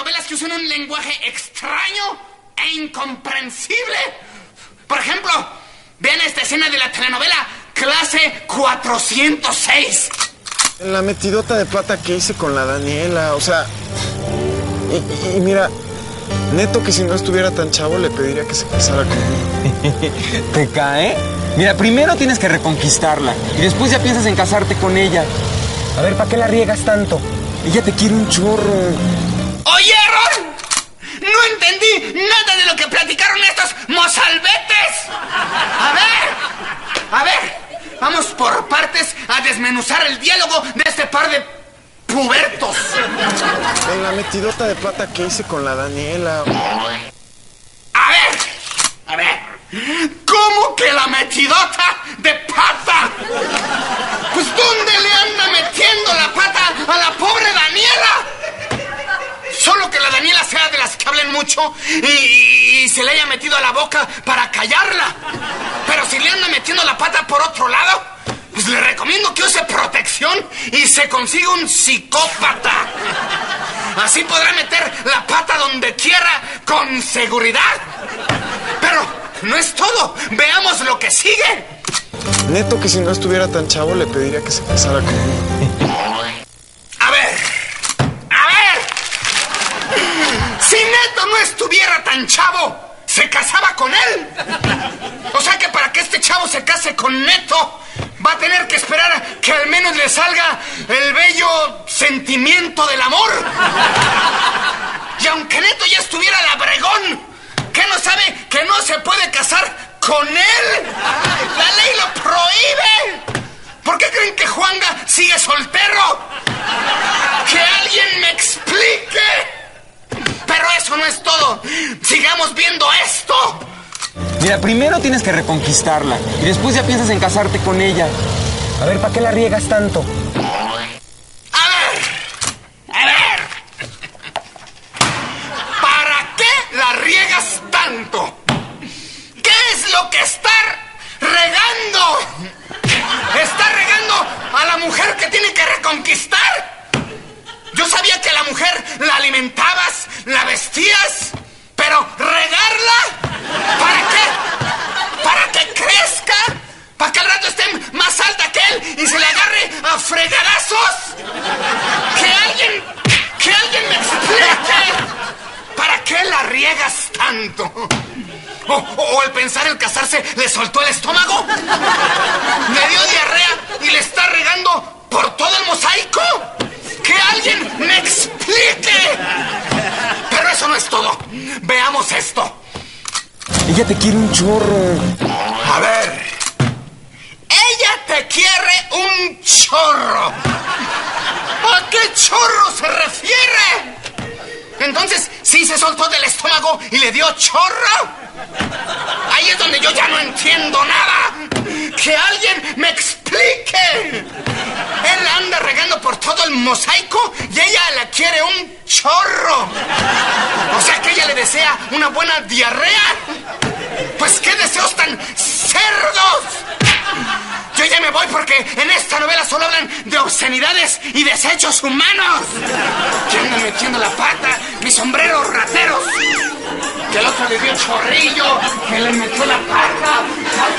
telenovelas que usan un lenguaje extraño e incomprensible. Por ejemplo, vean esta escena de la telenovela Clase 406. La metidota de pata que hice con la Daniela, o sea... Y mira, neto que si no estuviera tan chavo le pediría que se casara conmigo. ¿Te cae? Mira, primero tienes que reconquistarla y después ya piensas en casarte con ella. A ver, ¿para qué la riegas tanto? Ella te quiere un chorro. ¡Oye, Ron! No entendí nada de lo que platicaron estos mozalbetes. A ver, vamos por partes a desmenuzar el diálogo de este par de pubertos. En la metidota de pata que hice con la Daniela. A ver, ¿cómo que la metidota de pata? Pues ¿dónde le anda metiendo la pata a la pobre Daniela? Solo que la Daniela sea de las que hablen mucho y se le haya metido a la boca para callarla. Pero si le anda metiendo la pata por otro lado, pues le recomiendo que use protección y se consiga un psicópata. Así podrá meter la pata donde quiera con seguridad. Pero no es todo. Veamos lo que sigue. Neto que si no estuviera tan chavo le pediría que se casara conmigo. A ver. Si Neto no estuviera tan chavo, ¿se casaba con él? O sea que para que este chavo se case con Neto, va a tener que esperar a que al menos le salga el bello sentimiento del amor. Y aunque Neto ya estuviera labregón, ¿qué no sabe que no se puede casar con él? ¡La ley lo prohíbe! ¿Por qué creen que Juanga sigue soltero? ¡Que alguien me explique! Pero eso no es todo. Sigamos viendo esto. Mira, primero tienes que reconquistarla y después ya piensas en casarte con ella. A ver, ¿para qué la riegas tanto? A ver. ¿Para qué la riegas tanto? ¿Qué es lo que está regando? ¿Está regando a la mujer que tiene que reconquistar? Yo sabía que a la mujer la alimentabas, la vestías, pero ¿regarla? ¿Para qué? ¿Para que crezca? ¿Para que al rato esté más alta que él y se le agarre a fregadazos? ¡Que alguien me explique! ¿Para qué la riegas tanto? ¿O el pensar en casarse le soltó el estómago? ¿Le dio diarrea y le está regando por todo el mosaico? ¡Que alguien me explique! Pero eso no es todo. Veamos esto. Ella te quiere un chorro. A ver. Ella te quiere un chorro. ¿A qué chorro se refiere? Entonces, ¿sí se soltó del estómago y le dio chorro? Ahí es donde yo ya no entiendo nada. ¡Que alguien me explique! Él la anda regando por todo el mosaico y ella la quiere un chorro. O sea que ella le desea una buena diarrea. Pues qué deseos tan cerdos. Yo ya me voy porque en esta novela solo hablan de obscenidades y desechos humanos. Que andan metiendo la pata, mis sombreros rateros. Que el otro le dio chorrillo, que le metió la pata.